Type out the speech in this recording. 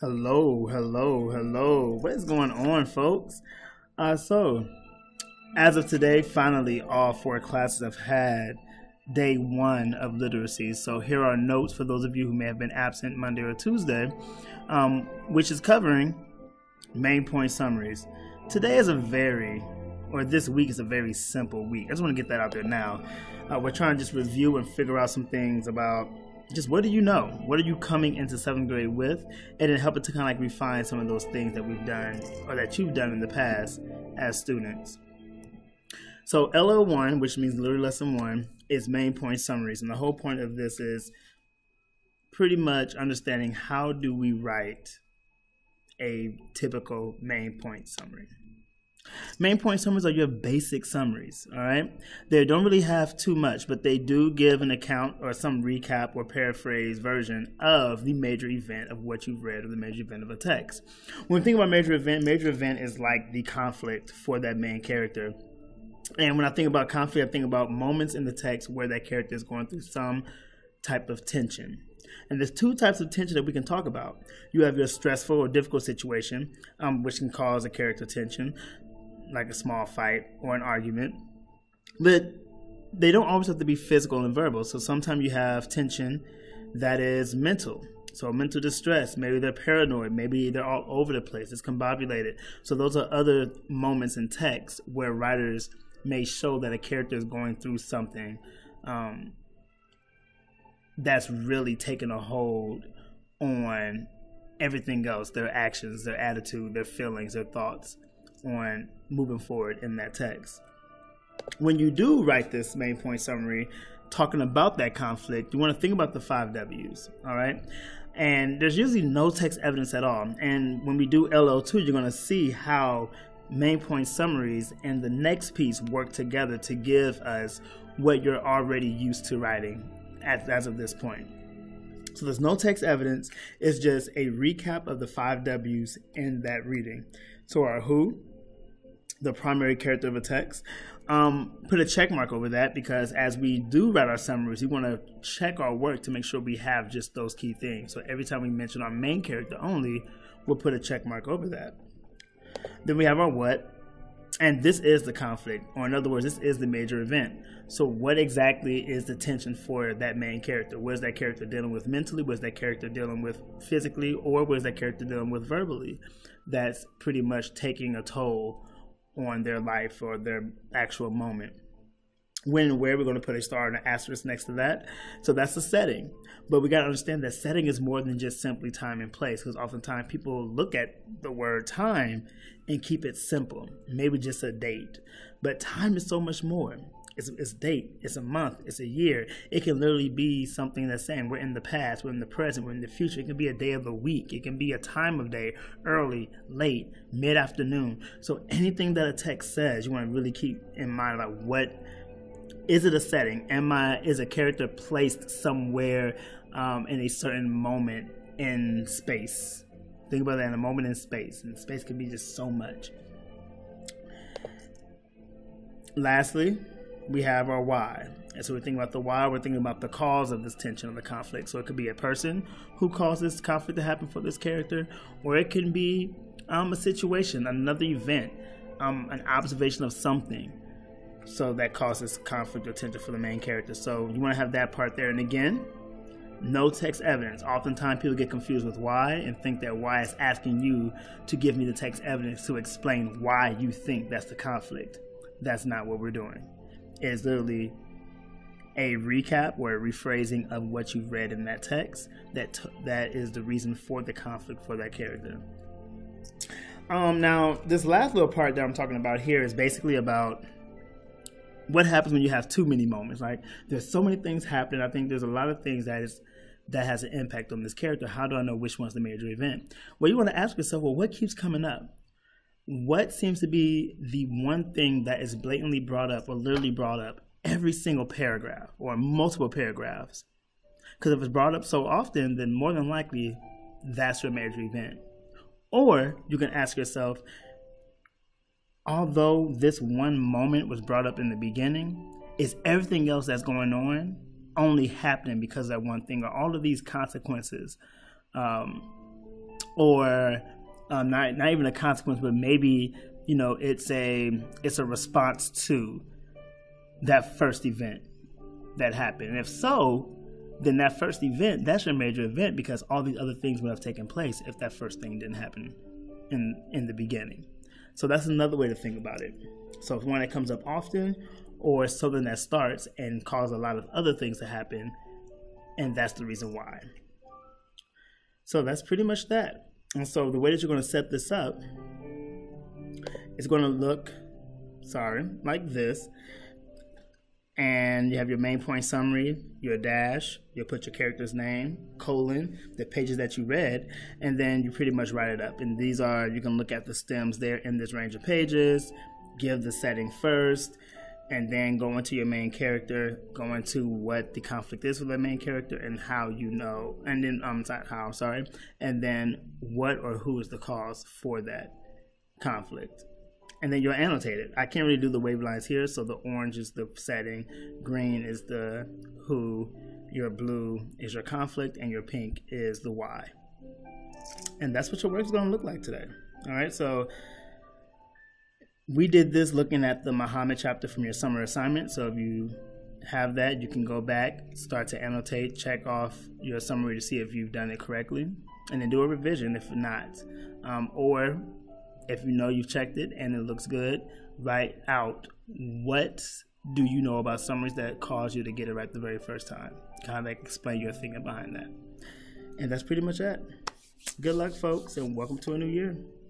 Hello, hello, hello. What is going on, folks? So, as of today, finally, all four classes have had day one of literacy. So here are notes for those of you who may have been absent Monday or Tuesday, which is covering main point summaries. Today is this week is a very simple week. I just want to get that out there now. We're trying to just review and figure out some things about just what do you know? What are you coming into 7th grade with? And then help it to kind of like refine some of those things that we've done or that you've done in the past as students. So LL1, which means literally lesson 1, is main point summaries. And the whole point of this is pretty much understanding how do we write a typical main point summary. Main point summaries are your basic summaries, all right? They don't really have too much, but they do give an account or some recap or paraphrase version of the major event of what you've read or the major event of a text. When we think about major event is like the conflict for that main character. And when I think about conflict, I think about moments in the text where that character is going through some type of tension. And there's two types of tension that we can talk about. You have your stressful or difficult situation, which can cause a character tension, like a small fight or an argument. But they don't always have to be physical and verbal. So sometimes you have tension that is mental. So mental distress, maybe they're paranoid, maybe they're all over the place, it's combobulated. So those are other moments in text where writers may show that a character is going through something that's really taking a hold on everything else, their actions, their attitude, their feelings, their thoughts on moving forward in that text. When you do write this main point summary talking about that conflict, you want to think about the 5 W's, all right? And there's usually no text evidence at all. And when we do LL2, you're going to see how main point summaries and the next piece work together to give us what you're already used to writing as of this point. So there's no text evidence. It's just a recap of the 5 W's in that reading. So our who, the primary character of a text, put a check mark over that because as we do write our summaries, we want to check our work to make sure we have just those key things. So every time we mention our main character only, we'll put a check mark over that. Then we have our what, and this is the conflict, or in other words, this is the major event. So what exactly is the tension for that main character? What is that character dealing with mentally? What is that character dealing with physically? Or what is that character dealing with verbally? That's pretty much taking a toll on their life or their actual moment. When and where, we're going to put a star and an asterisk next to that. So that's the setting. But we got to understand that setting is more than just simply time and place, because oftentimes people look at the word time and keep it simple, maybe just a date. But time is so much more. It's date, it's a month, it's a year. It can literally be something that's saying we're in the past, we're in the present, we're in the future. It can be a day of the week. It can be a time of day, early, late, mid-afternoon. So anything that a text says, you want to really keep in mind about what is it a setting? Is a character placed somewhere in a certain moment in space? Think about that, in a moment in space. And space can be just so much. Lastly, we have our why. And so we're thinking about the why, we're thinking about the cause of this tension or the conflict. So it could be a person who caused this conflict to happen for this character, or it can be a situation, another event, an observation of something. So that causes conflict or tension for the main character. So you want to have that part there. And again, no text evidence. Oftentimes people get confused with why and think that why is asking you to give me the text evidence to explain why you think that's the conflict. That's not what we're doing. It's literally a recap or a rephrasing of what you've read in that text. That is the reason for the conflict for that character. Now, this last little part that I'm talking about here is basically about what happens when you have too many moments. Like, there's so many things happening. I think there's a lot of things that has an impact on this character. How do I know which one's the major event? Well, you want to ask yourself, well, what keeps coming up? What seems to be the one thing that is blatantly brought up or literally brought up every single paragraph or multiple paragraphs? Because if it's brought up so often, then more than likely that's your major event. Or you can ask yourself, although this one moment was brought up in the beginning, is everything else that's going on only happening because of that one thing? Or all of these consequences or not even a consequence, but maybe, you know, it's a response to that first event that happened. And if so, then that first event, that's your major event, because all these other things would have taken place if that first thing didn't happen in the beginning. So that's another way to think about it. So if one that comes up often, or something that starts and causes a lot of other things to happen, and that's the reason why. So that's pretty much that. And so the way that you're going to set this up is going to look, like this. And you have your main point summary, your dash, you'll put your character's name, colon, the pages that you read, and then you pretty much write it up. And these are, you can look at the stems there in this range of pages, give the setting first, and then go into your main character, go into what the conflict is with the main character and how you know, and then, and then what or who is the cause for that conflict. And then you'll annotate it. I can't really do the wave lines here, so the orange is the setting, green is the who, your blue is your conflict, and your pink is the why. And that's what your work is going to look like today. All right, so we did this looking at the Muhammad chapter from your summer assignment. So if you have that, you can go back, start to annotate, check off your summary to see if you've done it correctly, and then do a revision if not. Or if you know you've checked it and it looks good, write out what do you know about summaries that cause you to get it right the very first time. Kind of like explain your thinking behind that. And that's pretty much it. Good luck, folks, and welcome to a new year.